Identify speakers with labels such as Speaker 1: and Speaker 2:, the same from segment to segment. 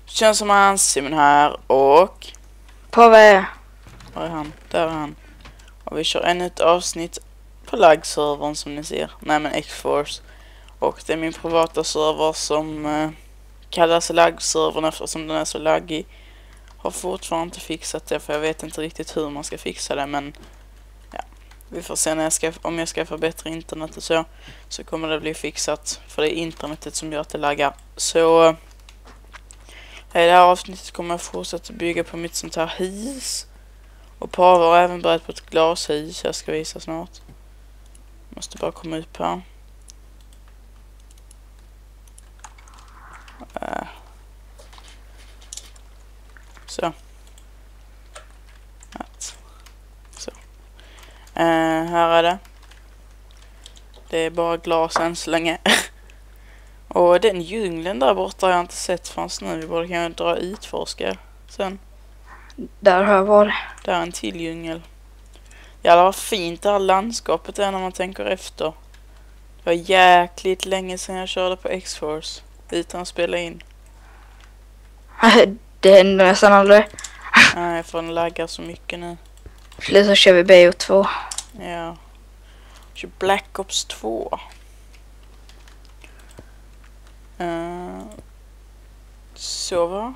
Speaker 1: Känns som han, Simon här och...
Speaker 2: På vad?
Speaker 1: Var är han? Där är han. Och vi kör ännu ett avsnitt på lag-servern som ni ser. Nej men X-Force. Och det är min privata server som kallas lag-servern eftersom den är så laggig. Har fortfarande inte fixat det för jag vet inte riktigt hur man ska fixa det, men ja, vi får se när om jag ska förbättra internet och så kommer det bli fixat, för det är internetet som gör att det laggar. Så i det här avsnittet kommer jag fortsätta bygga på mitt sånt här hus. Och Pavel har även börjat på ett glashus jag ska visa snart. Måste bara komma upp här. Så. Så. Här är det. Det är bara glas än så länge. Och den djungeln där borta har jag inte sett förrän nu. Vi borde kanske dra utforska sen.
Speaker 2: Där har jag varit.
Speaker 1: Där är en till djungel. Jävlar vad fint det här landskapet är när man tänker efter. Det var jäkligt länge sedan jag körde på X-Force utan att spela in.
Speaker 2: Det händer nästan aldrig.
Speaker 1: Nej, för den laggar så mycket nu.
Speaker 2: Slut så kör vi BO2.
Speaker 1: Ja. Kör Black Ops 2. Så va?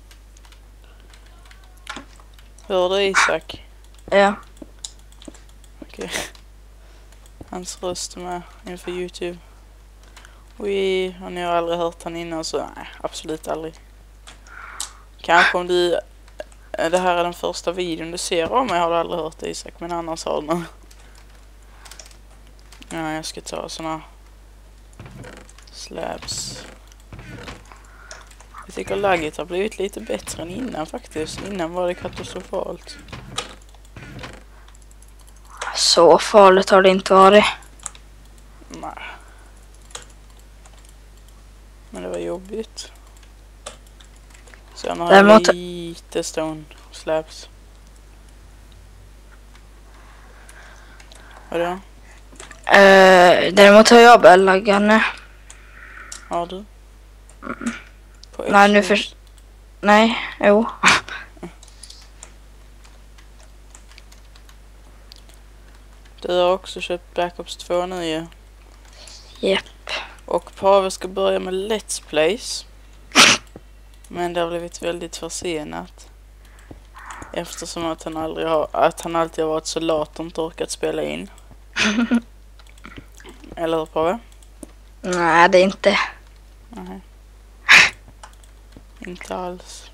Speaker 1: Hör du Isak?
Speaker 2: Ja.
Speaker 1: Okej. Hans röst med inför YouTube. Oj, och ni har aldrig hört han innan så nej, absolut aldrig. Kanske om du... Det här är den första videon du ser om mig har du aldrig hört Isak, men annars har du nog. Ja, jag ska ta såna slabs. Jag tycker lagget har blivit lite bättre än innan faktiskt. Innan var det katastrofalt.
Speaker 2: Så farligt har det inte varit.
Speaker 1: Nej. Men det var jobbigt. Sen har jag lite stone slabs. Vadå?
Speaker 2: Däremot har jag bellaggan.
Speaker 1: Har du?
Speaker 2: Nej, nu Nej, jo.
Speaker 1: Du har också köpt Black Ops 2 nu ju.
Speaker 2: Japp.
Speaker 1: Och Pavel ska börja med Let's Plays. Men det har blivit väldigt försenat. Eftersom att han alltid har varit så lat och inte orkat spela in. Eller hur Pavel?
Speaker 2: Nej, det är inte.
Speaker 1: Nej. Inte alls.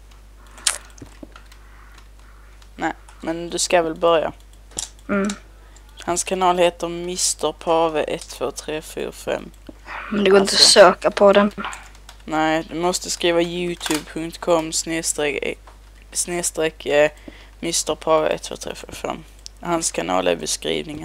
Speaker 1: Nej, men du ska väl börja. Hans kanal heter Mr. Pave 12345.
Speaker 2: Men det går inte att söka på den.
Speaker 1: Nej, du måste skriva youtube.com snedstreck Mr. Pave 12345. Hans kanal är i beskrivningen.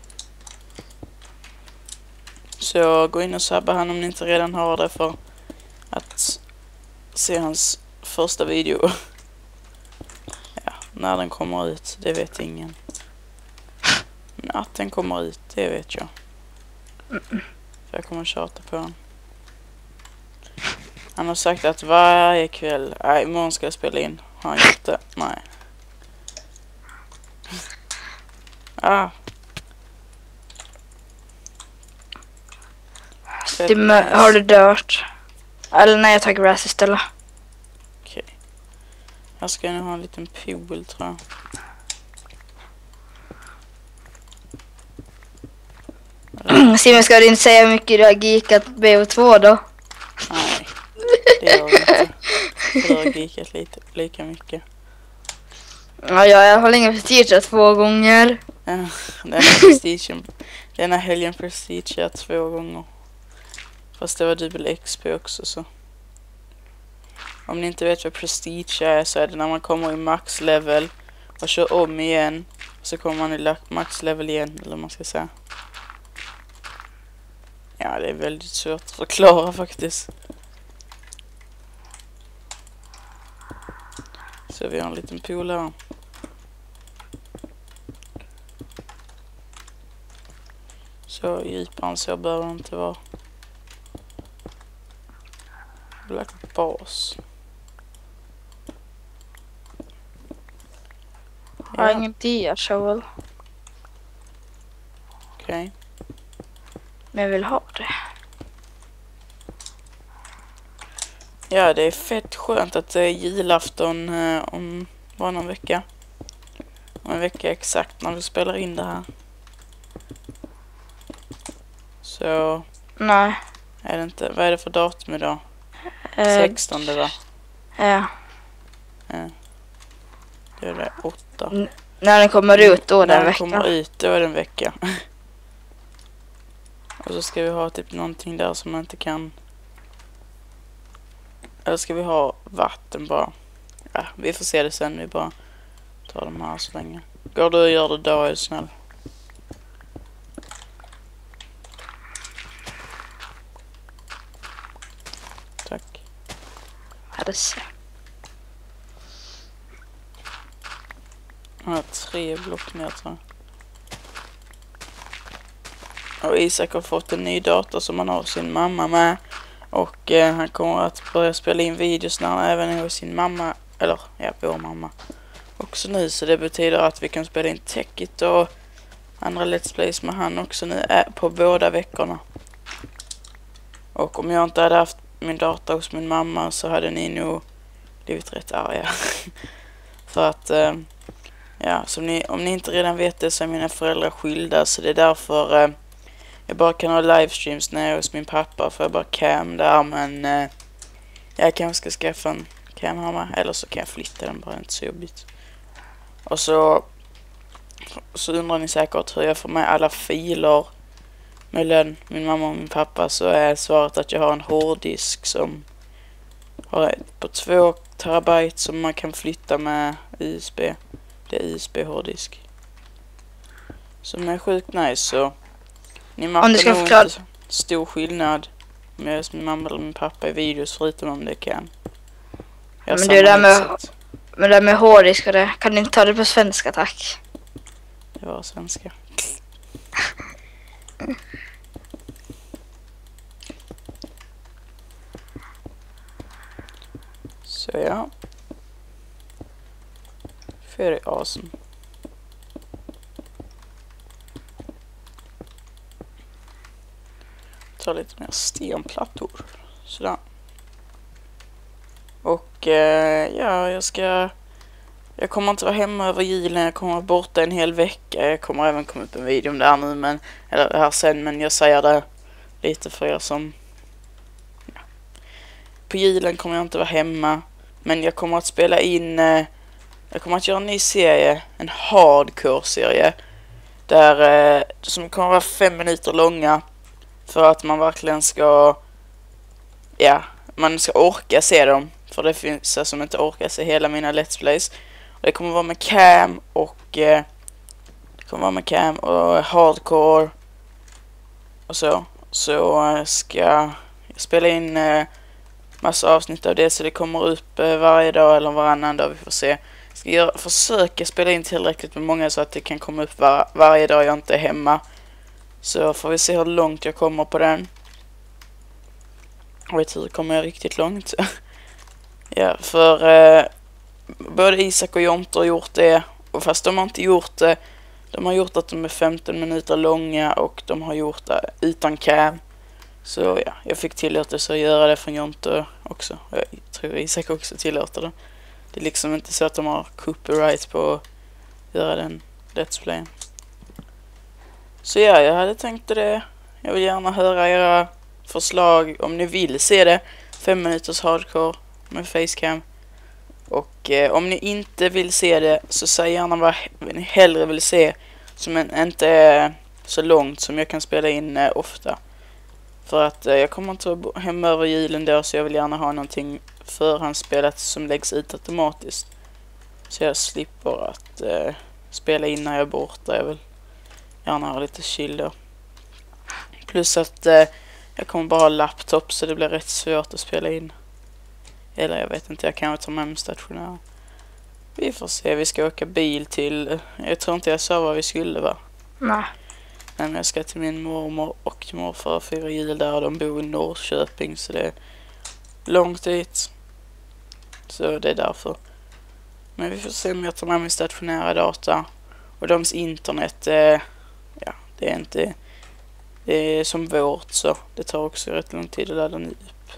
Speaker 1: Så gå in och sabba han om ni inte redan har det för att se hans första video. Ja, när den kommer ut, det vet ingen. Men att den kommer ut, det vet jag. För jag kommer att tjata på honom. Han har sagt att varje kväll, nej imorgon ska jag spela in. Har han gjort det? Nej.
Speaker 2: Har du dört? Eller nej, jag tar gräs istället.
Speaker 1: Okej. Jag ska nu ha en liten pool tror jag.
Speaker 2: Simon, ska du inte säga hur mycket du har geekat BO2 då?
Speaker 1: Nej, det gör jag inte. Jag har geekat lika mycket.
Speaker 2: Ja, jag har länge prestigerat 2 gånger.
Speaker 1: Denna helgen prestigerat 2 gånger. Fast det var dubbel XP också så. Om ni inte vet vad prestige är så är det när man kommer i max level och kör om igen. Så kommer man i max level igen, eller vad man ska säga. Ja, det är väldigt svårt att förklara faktiskt. Så vi har en liten pool här. Så djupare än så behöver det inte vara. Black bas.
Speaker 2: Jag har ingen dia-shovel.
Speaker 1: Okej.
Speaker 2: Men jag vill ha det.
Speaker 1: Ja, det är fett skönt att det är julafton om bara någon vecka. Om en vecka exakt när vi spelar in det här. Så
Speaker 2: Nej.
Speaker 1: är det inte. Vad är det för datum idag? 16 va?
Speaker 2: Ja.
Speaker 1: Det är det 8.
Speaker 2: När den kommer ut då den
Speaker 1: När den
Speaker 2: veckan.
Speaker 1: kommer ut då är det en vecka. Och så ska vi ha typ någonting där som man inte kan. Eller ska vi ha vatten bara? Ja, vi får se det sen. Vi bara tar de här så länge. Går du och gör det då är du snäll. Tack.
Speaker 2: Ja, det ser.
Speaker 1: Jag har 3 block ner tror jag. Och Isak har fått en ny dator som han har sin mamma med. Och han kommer att börja spela in videos när han även är hos sin mamma. Eller ja, vår mamma. Också nu, så det betyder att vi kan spela in Techit och andra Let's Plays med han också nu på båda veckorna. Och om jag inte hade haft min dator hos min mamma så hade ni nog blivit rätt arga. För att, ja, om ni inte redan vet det så är mina föräldrar skilda, så det är därför jag bara kan ha livestreams när jag är hos min pappa, för jag bara cam där, men jag kanske ska skaffa en cam hemma, eller så kan jag flytta den, bara inte så jobbigt. Och så undrar ni säkert hur jag får med alla filer mellan min mamma och min pappa, så är svaret att jag har en hårddisk som har på 2 terabyte som man kan flytta med USB. Det är USB-hårddisk. Som är sjukt nice, så ni märker nog inte stor skillnad med min mamma eller min pappa i videos, förutom om det kan.
Speaker 2: Men det där med hårddisk och det, kan du inte ta det på svenska, tack?
Speaker 1: Det var svenska. Så ja. Very awesome. Ta lite mer stenplattor. Sådär. Och ja, jag kommer inte vara hemma över julen. Jag kommer vara borta en hel vecka. Jag kommer även komma upp en video om det här nu, men eller det här sen, men jag säger det lite för er som ja. På julen kommer jag inte vara hemma, men jag kommer att spela in jag kommer att göra en ny serie, en hardcore-serie där som kommer att vara 5 minuter långa, för att man verkligen ska man ska orka se dem, för det finns som inte orkar se hela mina Let's Plays. Och det kommer vara med cam och hardcore och så ska jag spela in massa avsnitt av det, så det kommer upp varje dag eller varannan dag, vi får se. Jag ska försöka spela in tillräckligt med många så att det kan komma upp varje dag jag inte är hemma. Så får vi se hur långt jag kommer på den. Och jag tror kommer jag riktigt långt. Ja, för både Isak och Jonte har gjort det. Och fast de har inte gjort det, de har gjort att de är 15 minuter långa, och de har gjort det utan cam. Så ja, jag fick tillåtelse att göra det från Jonte också. Jag tror Isak också tillåter det. Det är liksom inte så att de har copyright på att göra den Let's Play. Så ja, jag hade tänkt det. Jag vill gärna höra era förslag om ni vill se det. 5 minuters hardcore med facecam. Och om ni inte vill se det, så säg gärna vad ni hellre vill se, som inte är så långt, som jag kan spela in ofta. För att jag kommer inte vara hemma över julen då, så jag vill gärna ha någonting förhandsspelat som läggs ut automatiskt. Så jag slipper att spela in när jag är borta. Jag vill gärna ha lite chill då. Plus att jag kommer bara ha laptop, så det blir rätt svårt att spela in. Eller jag vet inte, jag kan ta med mig stationär. Vi får se, vi ska åka bil till... Jag tror inte jag sa vad vi skulle, va?
Speaker 2: Nej.
Speaker 1: Men jag ska till min mormor och morfar och fira jul där, och de bor i Norrköping, så det är långt dit. Så det är därför. Men vi får se om jag tar med min stationära data. Och deras internet, ja, det är inte... Det är som vårt, så det tar också rätt lång tid att ladda ner upp.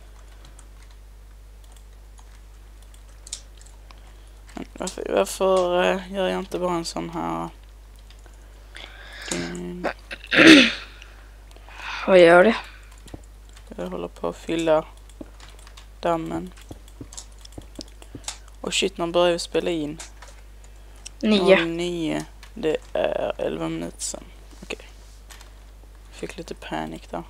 Speaker 1: Varför gör jag inte bara en sån här...
Speaker 2: Vad gör det?
Speaker 1: Jag håller på att fylla dammen. Och shit, när börjar vi spela in? 9. Det är 11 minuter sedan. Okej. Fick lite panik där.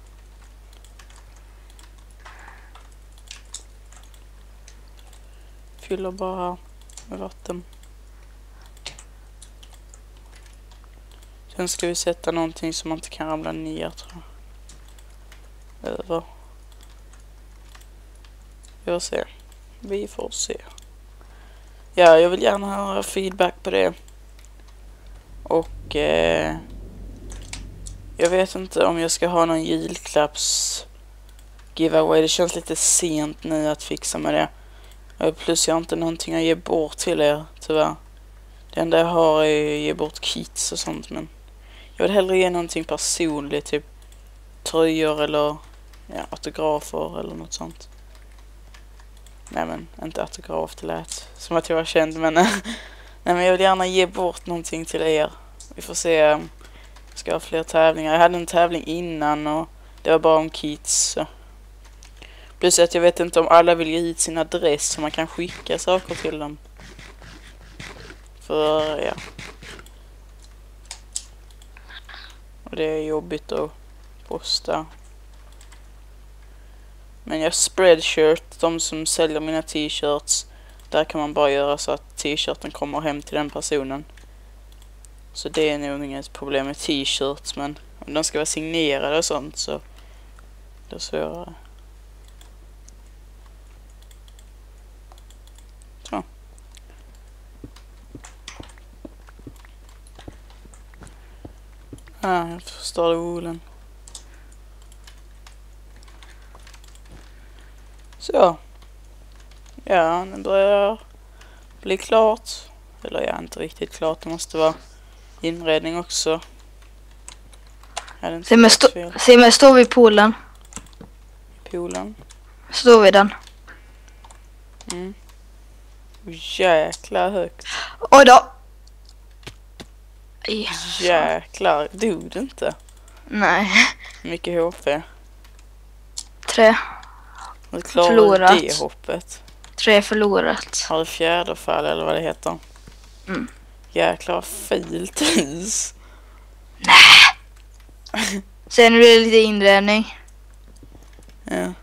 Speaker 1: Fyller bara med vatten. Sen ska vi sätta någonting som man inte kan ramla ner, tror jag. Över. Vi får se. Ja, jag vill gärna höra feedback på det. Och jag vet inte om jag ska ha någon julklapps giveaway. Det känns lite sent nu att fixa med det. Plus jag har inte någonting att ge bort till er, tyvärr. Det enda jag har är att ge bort kits och sånt, men jag vill hellre ge någonting personligt, typ tröjor eller autografer eller något sånt. Nej, men inte autograf, det lät som att jag var känd, men nej, men jag vill gärna ge bort någonting till er. Vi får se. Jag ska ha fler tävlingar. Jag hade en tävling innan och det var bara om kits. Så. Plus att jag vet inte om alla vill ge hit sin adress så man kan skicka saker till dem. För ja. Och det är jobbigt att posta. Men jag Spreadshirt, de som säljer mina t-shirts, där kan man bara göra så att t-shirten kommer hem till den personen. Så det är nog inget problem med t-shirts, men om de ska vara signerade och sånt så det är svårare. Så. Jag förstår orden. Så. Ja, nu börjar bli klart. Eller ja, inte riktigt klart. Det måste vara inredning också.
Speaker 2: Se mig, står vi i poolen?
Speaker 1: Poolen?
Speaker 2: Står vi den?
Speaker 1: Mm. Jäklar högt.
Speaker 2: Oj då!
Speaker 1: Jäklar, dog du inte?
Speaker 2: Nej.
Speaker 1: Mycket HP.
Speaker 2: 3.
Speaker 1: Du klarade
Speaker 2: förlorat.
Speaker 1: Det hoppet.
Speaker 2: 3 förlorat.
Speaker 1: Har du fjäderfall eller vad det heter?
Speaker 2: Mm.
Speaker 1: Jäklar fult hus.
Speaker 2: Nej. Sen blir det lite inredning.
Speaker 1: Ja.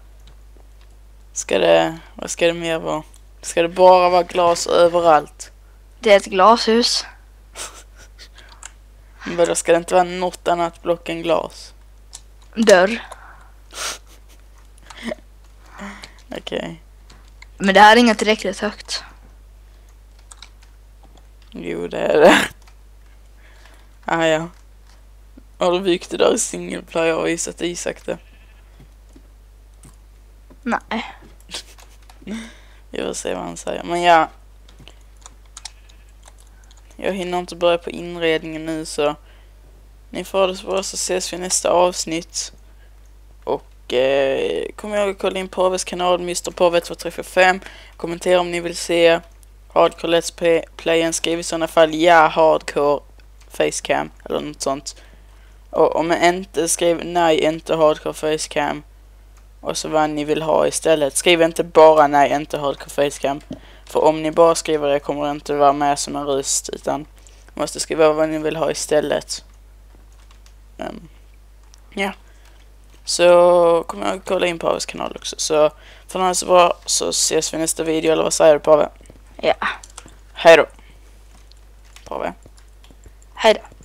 Speaker 1: Vad ska det mer vara? Ska det bara vara glas överallt?
Speaker 2: Det är ett glashus.
Speaker 1: Men då ska det inte vara något annat block än glas?
Speaker 2: Dörr.
Speaker 1: Okej.
Speaker 2: Men det här är inget tillräckligt högt.
Speaker 1: Jo, det är det. Ja. Har du byggt det där i single player och visat Isak det?
Speaker 2: Nej.
Speaker 1: Jag vill se vad han säger. Men ja. Jag hinner inte börja på inredningen nu, så ni får det så bra, så ses vi i nästa avsnitt. Och kom ihåg att kolla in Paves kanal, Mr. Pave 2345. Kommentera om ni vill se Hardcore Let's Playen. Skriv i sådana fall Hardcore Facecam eller något sånt. Och om jag inte skriv nej, inte Hardcore Facecam. Och så vad ni vill ha istället. Skriv inte bara nej, inte Hardcore Facecam. För om ni bara skriver det kommer det inte vara med som en röst, utan måste skriva vad ni vill ha istället. Ja. Så kom jag att kolla in Paves kanal också. Så för den här så bra, så ses vi i nästa video. Eller vad säger du, Pave?
Speaker 2: Ja.
Speaker 1: Hej då. Pave.
Speaker 2: Hej då.